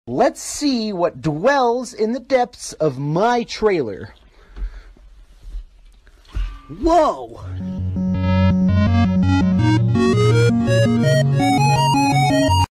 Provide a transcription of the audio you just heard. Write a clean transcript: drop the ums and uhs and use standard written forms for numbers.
Let's see what dwells in the depths of my trailer. Whoa!